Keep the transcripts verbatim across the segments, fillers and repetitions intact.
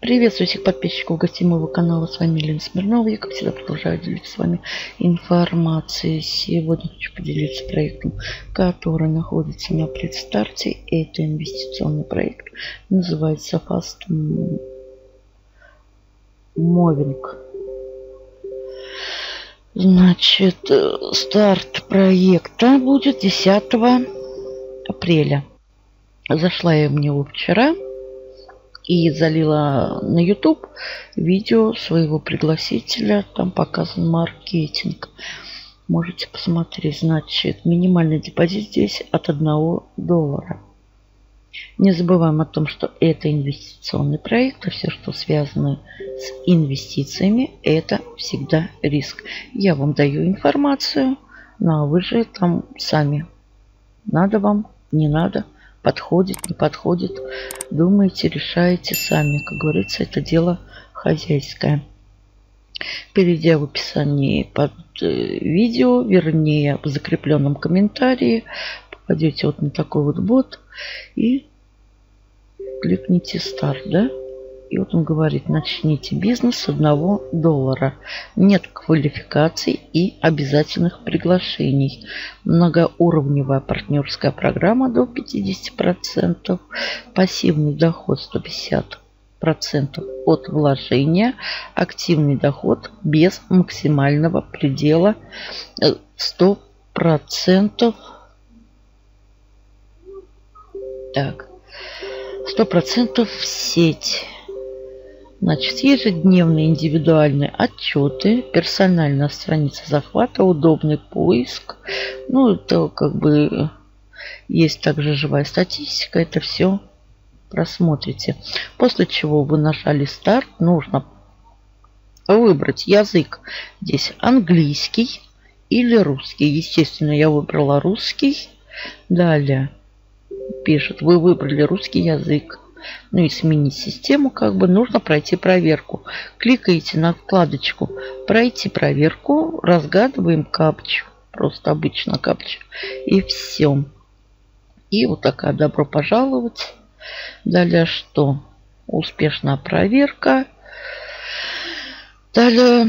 Приветствую всех подписчиков, гостей моего канала. С вами Елена Смирнова. Я, как всегда, продолжаю делиться с вами информацией. Сегодня хочу поделиться проектом, который находится на предстарте. Это инвестиционный проект. Называется Fast Moving. Значит, старт проекта будет десятого апреля. Зашла я в него вчера и залила на YouTube видео своего пригласителя. Там показан маркетинг. Можете посмотреть. Значит, минимальный депозит здесь от одного доллара. Не забываем о том, что это инвестиционный проект, и все, что связано с инвестициями, это всегда риск. Я вам даю информацию, ну а вы же там сами. Надо вам, не надо. Подходит, не подходит. Думаете, решаете сами. Как говорится, это дело хозяйское. Перейдя в описании под видео, вернее, в закрепленном комментарии, попадете вот на такой вот бот и кликните старт, да? И вот он говорит: начните бизнес с одного доллара. Нет квалификаций и обязательных приглашений. Многоуровневая партнерская программа до пятидесяти процентов. Пассивный доход сто пятьдесят процентов от вложения. Активный доход без максимального предела сто процентов. Так. сто процентов в сеть. Значит, ежедневные индивидуальные отчеты, персональная страница захвата, удобный поиск. Ну, это как бы есть также живая статистика. Это все просмотрите. После чего вы нажали старт, нужно выбрать язык. Здесь английский или русский. Естественно, я выбрала русский. Далее пишет: вы выбрали русский язык. Ну и сменить систему, как бы нужно пройти проверку. Кликаете на вкладочку «Пройти проверку», разгадываем капчу. Просто обычно капчу. И все. И вот такая «Добро пожаловать». Далее что? Успешная проверка. Далее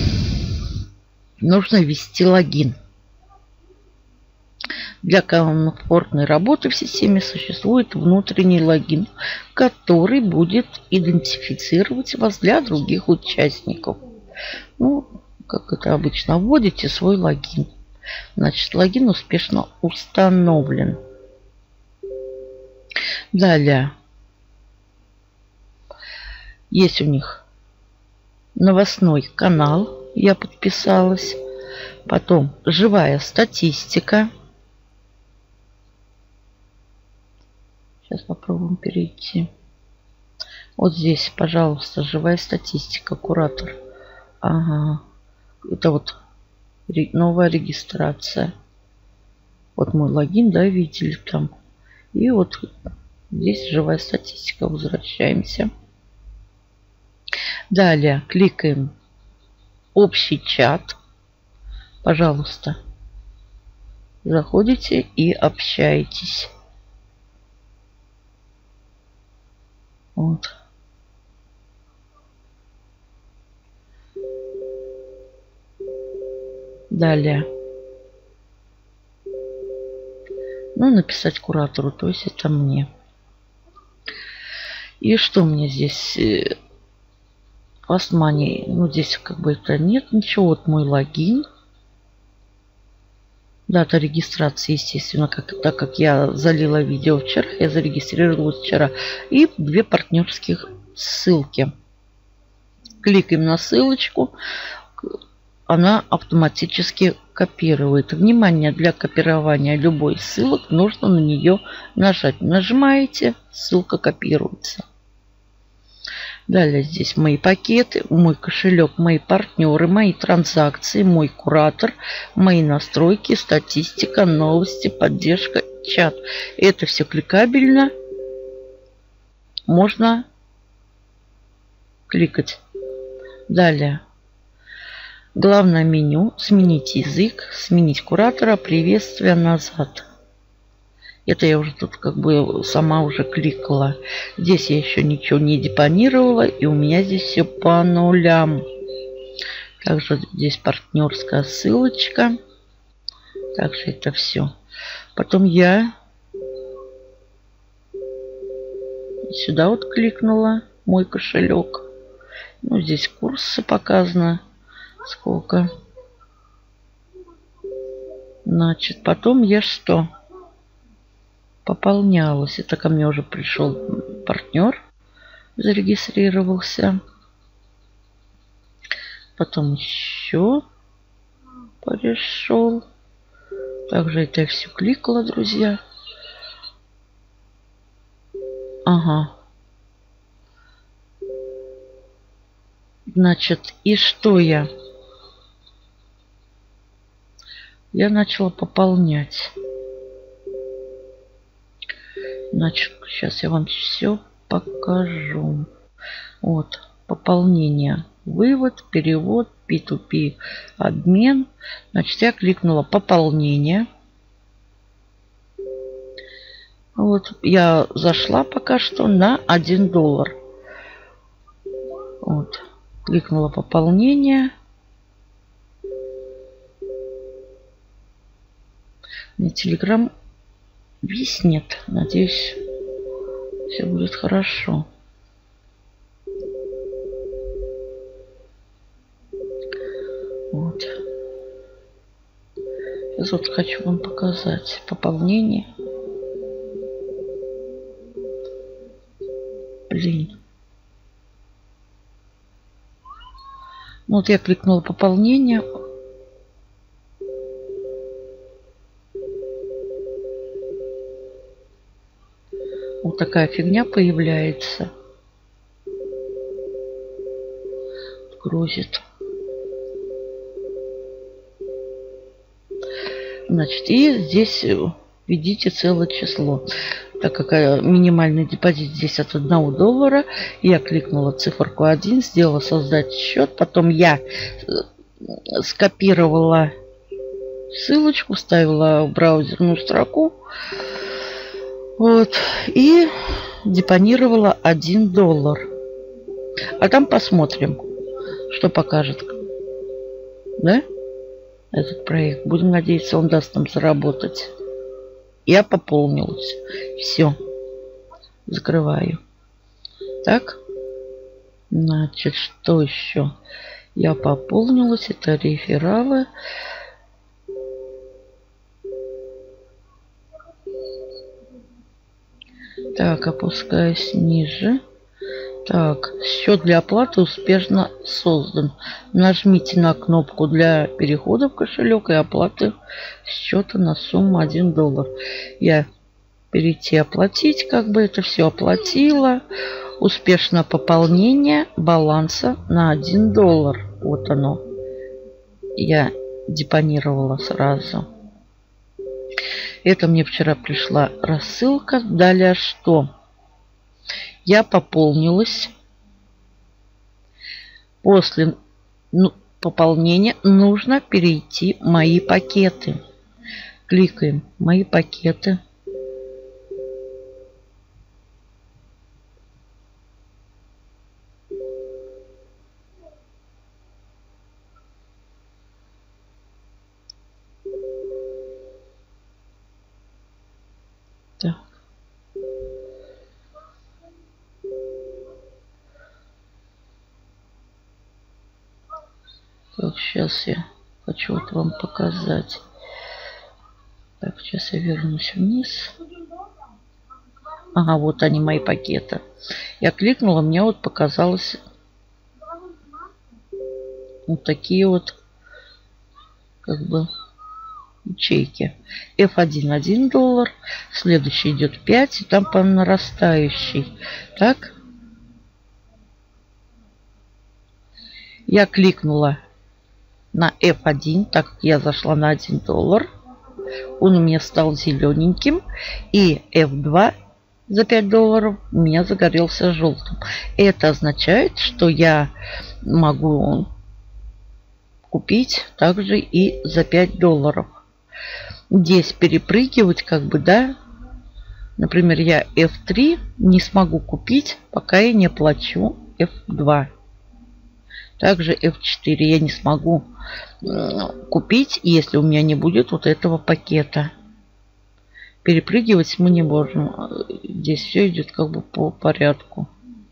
нужно ввести логин. Для комфортной работы в системе существует внутренний логин, который будет идентифицировать вас для других участников. Ну, как это обычно, вводите свой логин. Значит, логин успешно установлен. Далее. Есть у них новостной канал. Я подписалась. Потом живая статистика. Сейчас попробуем перейти. Вот здесь, пожалуйста, живая статистика, куратор. Ага. Это вот новая регистрация. Вот мой логин, да, видели там. И вот здесь живая статистика. Возвращаемся. Далее кликаем общий чат. Пожалуйста, заходите и общаетесь. Вот. Далее. Ну, написать куратору, то есть это мне. И что мне здесь? Fast Money. Ну, здесь как бы это нет ничего. Вот мой логин. Дата регистрации, естественно, как, так как я залила видео вчера, я зарегистрировалась вчера. И две партнерских ссылки. Кликаем на ссылочку. Она автоматически копирует. Внимание, для копирования любой ссылок нужно на нее нажать. Нажимаете, ссылка копируется. Далее здесь мои пакеты, мой кошелек, мои партнеры, мои транзакции, мой куратор, мои настройки, статистика, новости, поддержка, чат. Это все кликабельно. Можно кликать. Далее. Главное меню. Сменить язык, сменить куратора, приветствие, назад. Это я уже тут как бы сама уже кликала. Здесь я еще ничего не депонировала. И у меня здесь все по нулям. Также здесь партнерская ссылочка. Также это все. Потом я сюда вот кликнула. Мой кошелек. Ну, здесь курсы показано. Сколько. Значит, потом я что? Пополнялась. Это ко мне уже пришел партнер. Зарегистрировался. Потом еще пришел. Также это я все кликала, друзья. Ага. Значит, и что я? Я начала пополнять. Значит, сейчас я вам все покажу. Вот, пополнение. Вывод, перевод, пи ту пи, обмен. Значит, я кликнула пополнение. Вот, я зашла пока что на один доллар. Вот, кликнула пополнение. Мне Telegram виснет. Надеюсь, все будет хорошо. Вот. Сейчас вот хочу вам показать пополнение. Блин. Вот я кликнула пополнение. Вот такая фигня появляется. Грузит. Значит, и здесь введите целое число. Так как минимальный депозит здесь от одного доллара, я кликнула циферку один, сделала создать счет. Потом я скопировала ссылочку, вставила в браузерную строку. Вот. И депонировала один доллар. А там посмотрим, что покажет. Да? Этот проект. Будем надеяться, он даст нам заработать. Я пополнилась. Все. Закрываю. Так. Значит, что еще? Я пополнилась. Это рефералы. Так, опускаюсь ниже. Так, счет для оплаты успешно создан. Нажмите на кнопку для перехода в кошелек и оплаты счета на сумму один доллар. Я перейти оплатить, как бы это все оплатила. Успешно пополнение баланса на один доллар. Вот оно. Я депонировала сразу. Это мне вчера пришла рассылка. Далее что? Я пополнилась. После ну, пополнения нужно перейти в мои пакеты. Кликаем «Мои пакеты». Так. Так, сейчас я хочу вот вам показать. Так, сейчас я вернусь вниз. Ага, вот они, мои пакеты. Я кликнула, мне вот показалось вот такие вот как бы ячейки. эф один один доллар. Следующий идет пять. И там по нарастающей. Так. Я кликнула на эф один, так как я зашла на один доллар. Он у меня стал зелененьким. И эф два за пять долларов у меня загорелся желтым. Это означает, что я могу купить также и за пять долларов. Здесь перепрыгивать, как бы, да, Например, я эф три не смогу купить, пока я не оплачу эф два. Также эф четыре я не смогу купить, если у меня не будет вот этого пакета. Перепрыгивать мы не можем. Здесь все идет как бы по порядку.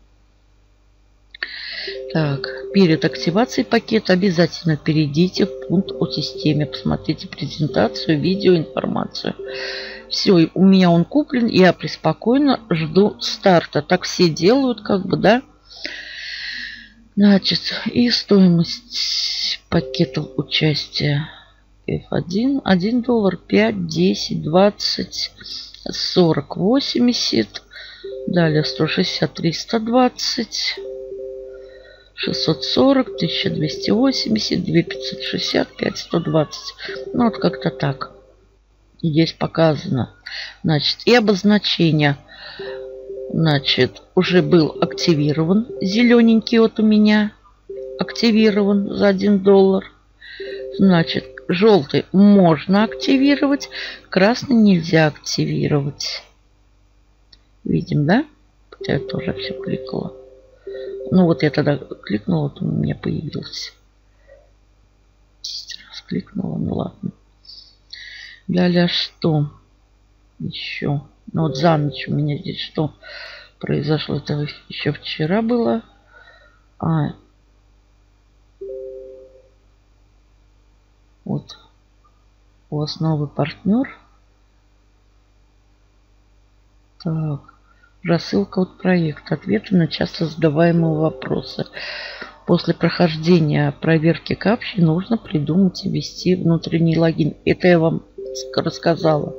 Так, перед активацией пакета обязательно перейдите в пункт о системе. Посмотрите презентацию, видео, информацию. Все, у меня он куплен. Я преспокойно жду старта. Так все делают, как бы, да. Значит, и стоимость пакетов участия. эф один. один доллар, пять, десять, двадцать, сорок, восемьдесят. Далее сто шестьдесят, триста двадцать. шестьсот сорок, тысяча двести восемьдесят, две тысячи пятьсот шестьдесят, пять тысяч сто двадцать. Ну, вот как-то так. Здесь показано. Значит, и обозначение. Значит, уже был активирован. Зелененький вот у меня активирован за один доллар. Значит, желтый можно активировать. Красный нельзя активировать. Видим, да? Хотя я тоже все кликала. Ну вот я тогда кликнула, вот он у меня появился. десять раз кликнула, ну ладно. Далее что? Еще. Ну вот за ночь у меня здесь что произошло? Это еще вчера было. А. Вот. У вас новый партнер. Так. Рассылка от проекта. Ответы на часто задаваемые вопросы. После прохождения проверки капчи нужно придумать и ввести внутренний логин. Это я вам рассказала.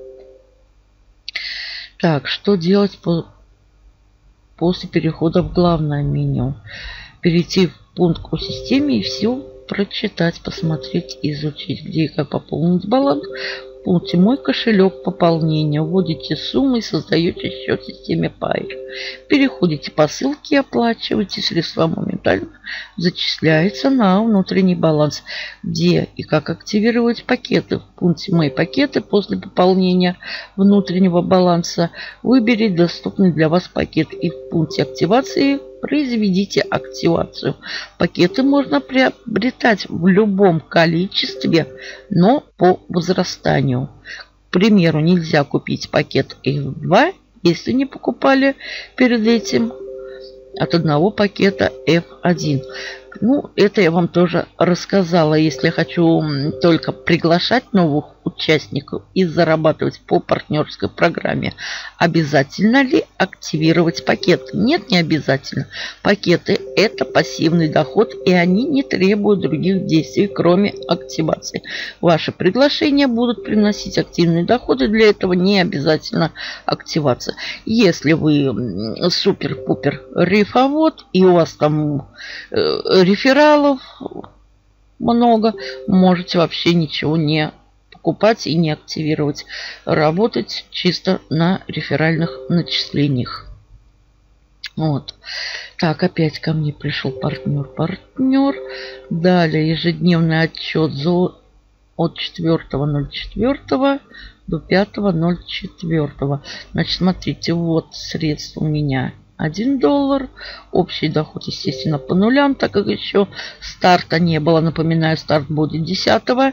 Так, что делать по, после перехода в главное меню? Перейти в пункт о системе и все прочитать, посмотреть, изучить, где и как пополнить баланс. В пункте «Мой кошелек пополнения» вводите сумму и создаете счет в системе Pair. Переходите по ссылке и оплачиваете. Средства моментально зачисляются на внутренний баланс. Где и как активировать пакеты? В пункте «Мои пакеты» после пополнения внутреннего баланса выберите доступный для вас пакет. И в пункте активации произведите активацию. Пакеты можно приобретать в любом количестве, но по возрастанию. К примеру, нельзя купить пакет эф два, если не покупали перед этим от одного пакета эф один. Ну, это я вам тоже рассказала. Если хочу только приглашать новых участников и зарабатывать по партнерской программе, обязательно ли активировать пакет? Нет, не обязательно. Пакеты – это пассивный доход, и они не требуют других действий, кроме активации. Ваши приглашения будут приносить активные доходы, для этого не обязательно активация. Если вы супер-пупер рифовод, и у вас там рефералов много, можете вообще ничего не покупать и не активировать. Работать чисто на реферальных начислениях. Вот. Так, опять ко мне пришел партнер. Партнер. Далее ежедневный отчет за, от четвёртого ноль четвёртого до пятого ноль четвёртого. Значит, смотрите, вот средства у меня один доллар. Общий доход, естественно, по нулям, так как еще старта не было. Напоминаю, старт будет десятого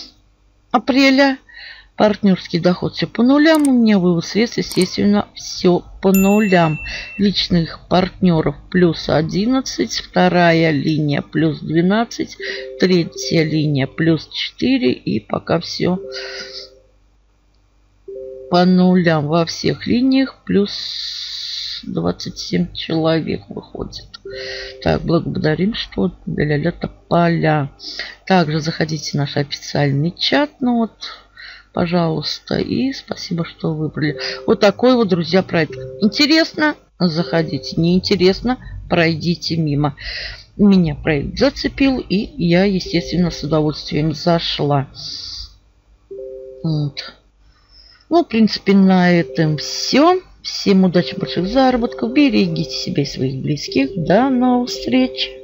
апреля. Партнерский доход все по нулям. У меня вывод средств, естественно, все по нулям. Личных партнеров плюс одиннадцать. Вторая линия плюс двенадцать. Третья линия плюс четыре. И пока все по нулям во всех линиях. Плюс двадцать семь человек выходит. Так, благодарим, что для тополя. Также заходите в наш официальный чат. Ну вот, пожалуйста. И спасибо, что выбрали. Вот такой вот, друзья, проект. Интересно? Заходите. Неинтересно? Пройдите мимо. Меня проект зацепил. И я, естественно, с удовольствием зашла. Вот. Ну, в принципе, на этом все. Всем удачи, больших заработков. Берегите себя и своих близких. До новых встреч.